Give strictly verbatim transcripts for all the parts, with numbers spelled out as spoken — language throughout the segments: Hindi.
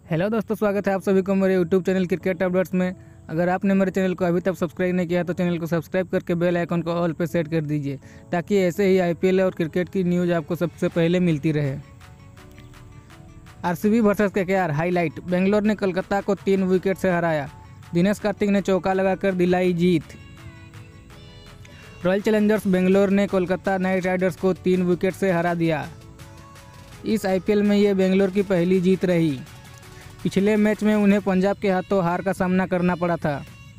हेलो दोस्तों, स्वागत है आप सभी को मेरे यूट्यूब चैनल क्रिकेट अपडेट्स में। अगर आपने मेरे चैनल को अभी तक सब्सक्राइब नहीं किया तो चैनल को सब्सक्राइब करके बेल आइकन को ऑल पे सेट कर दीजिए, ताकि ऐसे ही आईपीएल और क्रिकेट की न्यूज़ आपको सबसे पहले मिलती रहे। RCB versus KKR highlight. Bangalore ने कोलकाता को तीन विकेट से हराया। दिनेश कार्तिक ने चौका लगाकर दिलाई जीत। रॉयल चैलेंजर्स बेंगलोर ने कोलकाता नाइट राइडर्स को तीन विकेट से हरा दिया। इस आईपीएल में ये बेंगलोर की पहली जीत रही। पिछले मैच में उन्हें पंजाब के हाथों हार का सामना करना पड़ा था।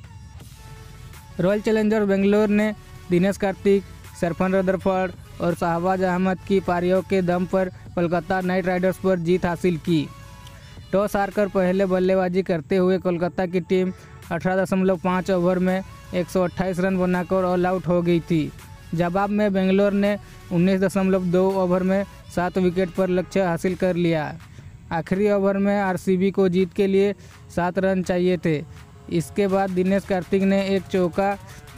रॉयल चैलेंजर्स बेंगलोर ने दिनेश कार्तिक, सरफन रदरफर्ड और शहबाज अहमद की पारियों के दम पर कोलकाता नाइट राइडर्स पर जीत हासिल की। टॉस हारकर पहले बल्लेबाजी करते हुए कोलकाता की टीम अठारह दशमलव पाँच ओवर में एक सौ अट्ठाईस रन बनाकर ऑल आउट हो गई थी। जवाब में बेंगलोर ने उन्नीस दशमलव दो ओवर में सात विकेट पर लक्ष्य हासिल कर लिया। आखिरी ओवर में आरसीबी को जीत के लिए सात रन चाहिए थे। इसके बाद दिनेश कार्तिक ने एक चौका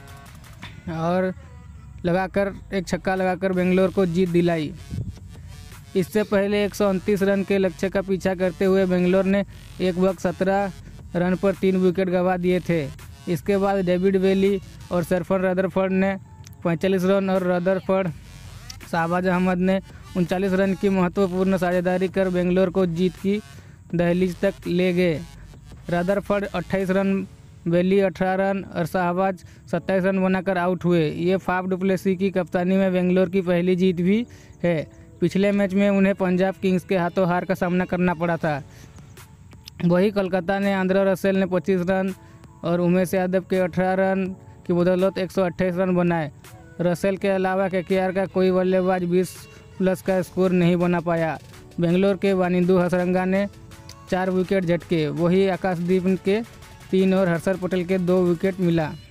और लगाकर एक छक्का लगाकर बेंगलोर को जीत दिलाई। इससे पहले एक सौ उनतीस रन के लक्ष्य का पीछा करते हुए बेंगलोर ने एक वक्त सत्रह रन पर तीन विकेट गंवा दिए थे। इसके बाद डेविड वेली और सरफन रदरफर्ड ने पैंतालीस रन और रदरफर्ड शहबाज अहमद ने उनचालीस रन की महत्वपूर्ण साझेदारी कर बेंगलोर को जीत की दहलीज तक ले गए। रदरफर्ड अट्ठाईस रन, वेली अठारह रन और शहबाज सत्ताईस रन बनाकर आउट हुए। ये फाफ डुप्लेसी की कप्तानी में बेंगलोर की पहली जीत भी है। पिछले मैच में उन्हें पंजाब किंग्स के हाथों हार का सामना करना पड़ा था। वही कोलकाता ने आंद्रे रसेल ने पच्चीस रन और उमेश यादव के अठारह रन की बदौलत एक सौ अट्ठाईस रन बनाए। रसेल के अलावा केकेआर का कोई बल्लेबाज बीस प्लस का स्कोर नहीं बना पाया। बेंगलोर के वानिंदु हसरंगा ने चार विकेट झटके, वही आकाशदीप के तीन और हर्षल पटेल के दो विकेट मिला।